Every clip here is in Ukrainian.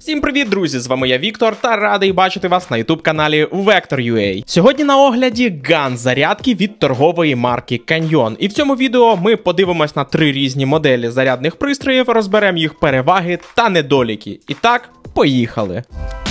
Всім привіт, друзі! З вами я Віктор та радий бачити вас на YouTube каналі Vector.ua. Сьогодні на огляді ган зарядки від торгової марки Canyon. І в цьому відео ми подивимось на 3 різні моделі зарядних пристроїв, розберемо їх переваги та недоліки. І так, поїхали!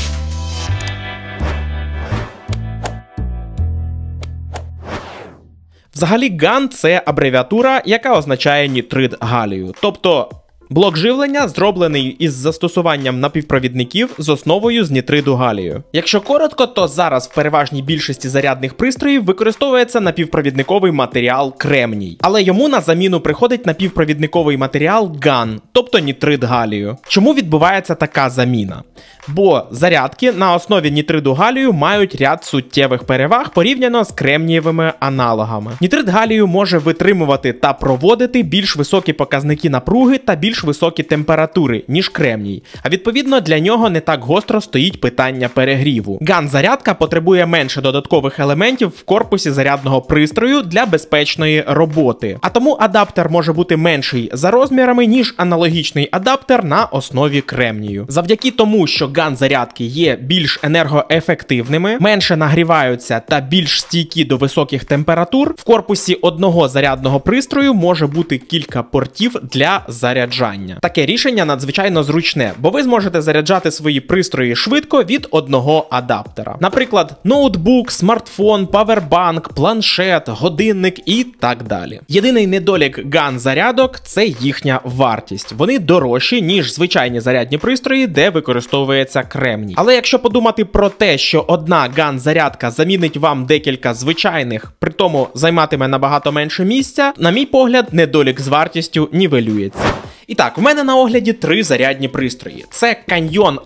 Взагалі ган – це абревіатура, яка означає нітрид галію. Тобто блок живлення зроблений із застосуванням напівпровідників з основою з нітриду галію. Якщо коротко, то зараз в переважній більшості зарядних пристроїв використовується напівпровідниковий матеріал кремній. Але йому на заміну приходить напівпровідниковий матеріал ган, тобто нітрид галію. Чому відбувається така заміна? Бо зарядки на основі нітриду галію мають ряд суттєвих переваг порівняно з кремнієвими аналогами. Нітрид галію може витримувати та проводити більш високі показники напруги та більш високі температури, ніж кремній. А відповідно для нього не так гостро стоїть питання перегріву. Ган-зарядка потребує менше додаткових елементів в корпусі зарядного пристрою для безпечної роботи. А тому адаптер може бути менший за розмірами, ніж аналогічний адаптер на основі кремнію. Завдяки тому, що ган-зарядки є більш енергоефективними, менше нагріваються та більш стійкі до високих температур, в корпусі одного зарядного пристрою може бути кілька портів для заряджання. Таке рішення надзвичайно зручне, бо ви зможете заряджати свої пристрої швидко від одного адаптера. Наприклад, ноутбук, смартфон, павербанк, планшет, годинник і так далі. Єдиний недолік ган-зарядок – це їхня вартість. Вони дорожчі, ніж звичайні зарядні пристрої, де використовується кремній. Але якщо подумати про те, що одна ган-зарядка замінить вам декілька звичайних, при тому займатиме набагато менше місця, на мій погляд, недолік з вартістю нівелюється. І так, в мене на огляді 3 зарядні пристрої. Це Canyon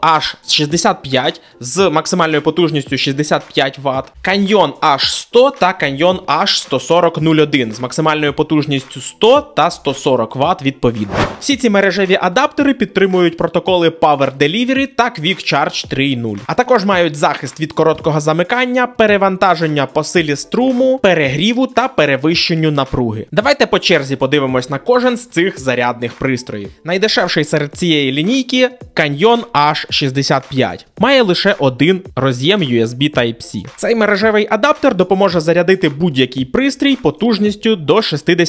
H65 з максимальною потужністю 65 Вт, Canyon H100 та Canyon H14001 з максимальною потужністю 100 та 140 Вт відповідно. Всі ці мережеві адаптери підтримують протоколи Power Delivery та Quick Charge 3.0, а також мають захист від короткого замикання, перевантаження по силі струму, перегріву та перевищенню напруги. Давайте по черзі подивимось на кожен з цих зарядних пристроїв. Найдешевший серед цієї лінійки Canyon H65. Має лише один роз'єм USB Type-C. Цей мережевий адаптер допоможе зарядити будь-який пристрій потужністю до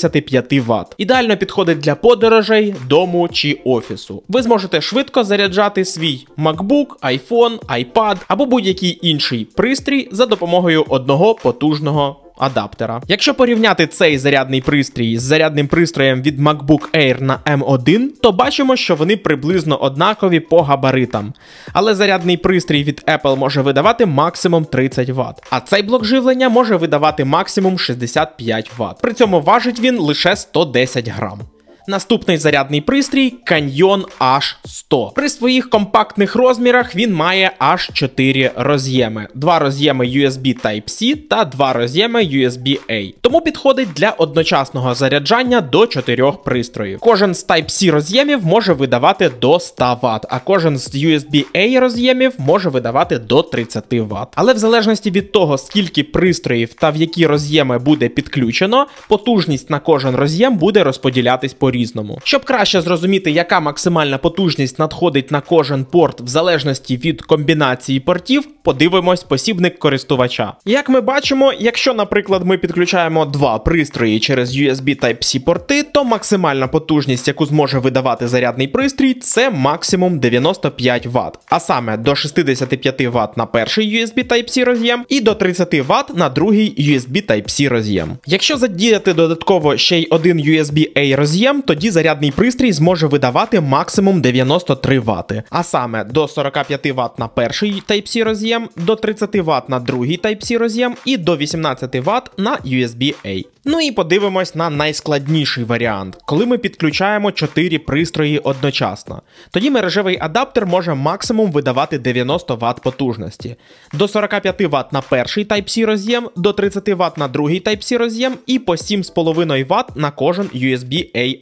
65 Вт. Ідеально підходить для подорожей, дому чи офісу. Ви зможете швидко заряджати свій MacBook, iPhone, iPad або будь-який інший пристрій за допомогою одного потужного адаптера. Якщо порівняти цей зарядний пристрій з зарядним пристроєм від MacBook Air на M1, то бачимо, що вони приблизно однакові по габаритам. Але зарядний пристрій від Apple може видавати максимум 30 Вт, а цей блок живлення може видавати максимум 65 Вт. При цьому важить він лише 110 грам. Наступний зарядний пристрій Canyon H100. При своїх компактних розмірах він має аж 4 роз'єми. 2 роз'єми USB Type-C та 2 роз'єми USB-A. Тому підходить для одночасного заряджання до 4 пристроїв. Кожен з Type-C роз'ємів може видавати до 100 Вт, а кожен з USB-A роз'ємів може видавати до 30 Вт. Але в залежності від того, скільки пристроїв та в які роз'єми буде підключено, потужність на кожен роз'єм буде розподілятись по різному. Щоб краще зрозуміти, яка максимальна потужність надходить на кожен порт в залежності від комбінації портів, подивимось посібник користувача. Як ми бачимо, якщо, наприклад, ми підключаємо 2 пристрої через USB Type-C порти, то максимальна потужність, яку зможе видавати зарядний пристрій, це максимум 95 Вт. А саме до 65 Вт на перший USB Type-C роз'єм і до 30 Вт на другий USB Type-C роз'єм. Якщо задіяти додатково ще й один USB-A роз'єм, тоді зарядний пристрій зможе видавати максимум 93 Вт, а саме до 45 Вт на перший Type-C роз'єм, до 30 Вт на другий Type-C роз'єм і до 18 Вт на USB-A. Ну і подивимось на найскладніший варіант, коли ми підключаємо 4 пристрої одночасно. Тоді мережевий адаптер може максимум видавати 90 Вт потужності. До 45 Вт на перший Type-C роз'єм, до 30 Вт на другий Type-C роз'єм і по 7,5 Вт на кожен USB-A роз'єм.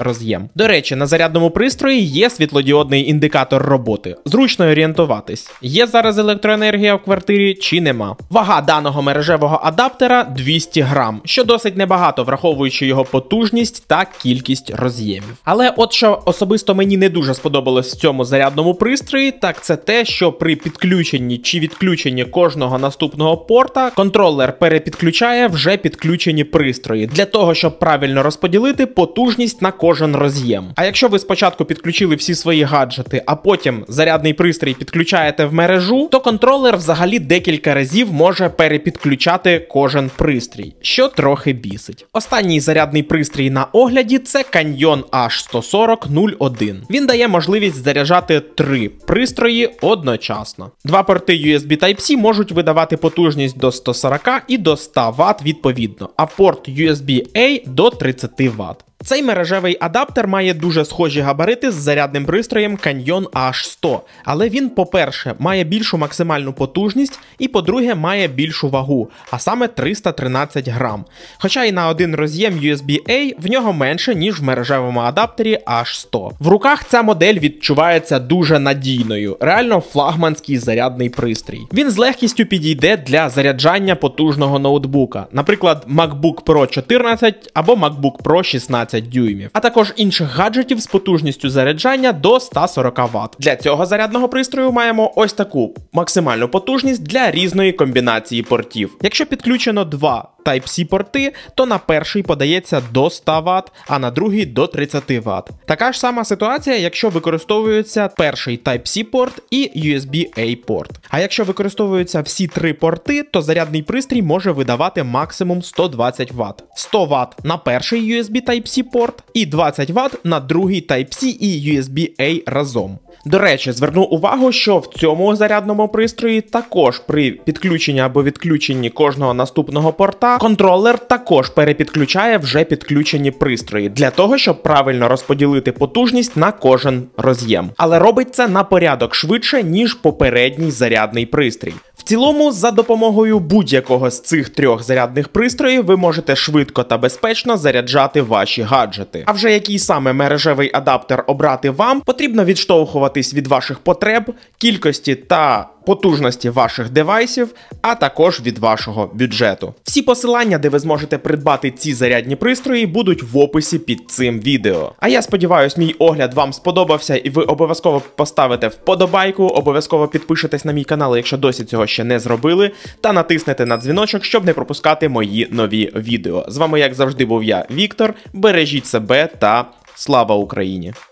роз'єм. До речі, на зарядному пристрої є світлодіодний індикатор роботи. Зручно орієнтуватись. Є зараз електроенергія в квартирі чи нема. Вага даного мережевого адаптера 200 грам, що досить небагато, враховуючи його потужність та кількість роз'ємів. Але от що особисто мені не дуже сподобалось в цьому зарядному пристрої, так це те, що при підключенні чи відключенні кожного наступного порта контролер перепідключає вже підключені пристрої, для того, щоб правильно розподілити потужність на кожен роз'єм. А якщо ви спочатку підключили всі свої гаджети, а потім зарядний пристрій підключаєте в мережу, то контролер взагалі декілька разів може перепідключати кожен пристрій, що трохи бісить. Останній зарядний пристрій на огляді – це Canyon H140-01. Він дає можливість заряджати 3 пристрої одночасно. Два порти USB Type-C можуть видавати потужність до 140 і до 100 Вт відповідно, а порт USB-A до 30 Вт. Цей мережевий адаптер має дуже схожі габарити з зарядним пристроєм Canyon H100, але він, по-перше, має більшу максимальну потужність і, по-друге, має більшу вагу, а саме 313 грам. Хоча і на один роз'єм USB-A в нього менше, ніж в мережевому адаптері H100. В руках ця модель відчувається дуже надійною, реально флагманський зарядний пристрій. Він з легкістю підійде для заряджання потужного ноутбука, наприклад, MacBook Pro 14 або MacBook Pro 16 дюймів, а також інших гаджетів з потужністю заряджання до 140 Вт. Для цього зарядного пристрою маємо ось таку максимальну потужність для різної комбінації портів. Якщо підключено 2 Type-C порти, то на перший подається до 100 Вт, а на другий до 30 Вт. Така ж сама ситуація, якщо використовується перший Type-C порт і USB-A порт. А якщо використовуються всі 3 порти, то зарядний пристрій може видавати максимум 120 Вт. 100 Вт на перший USB Type-C порт і 20 Вт на другий Type-C і USB-A разом. До речі, зверну увагу, що в цьому зарядному пристрої також при підключенні або відключенні кожного наступного порта контролер також перепідключає вже підключені пристрої, для того, щоб правильно розподілити потужність на кожен роз'єм. Але робить це на порядок швидше, ніж попередній зарядний пристрій. В цілому, за допомогою будь-якого з цих 3 зарядних пристроїв ви можете швидко та безпечно заряджати ваші гаджети. А вже який саме мережевий адаптер обрати вам, потрібно відштовхуватись від ваших потреб, кількості та потужності ваших девайсів, а також від вашого бюджету. Всі посилання, де ви зможете придбати ці зарядні пристрої, будуть в описі під цим відео. А я сподіваюсь, мій огляд вам сподобався і ви обов'язково поставите вподобайку, обов'язково підпишетесь на мій канал, якщо досі цього ще не зробили, та натиснете на дзвіночок, щоб не пропускати мої нові відео. З вами, як завжди, був я, Віктор. Бережіть себе та слава Україні!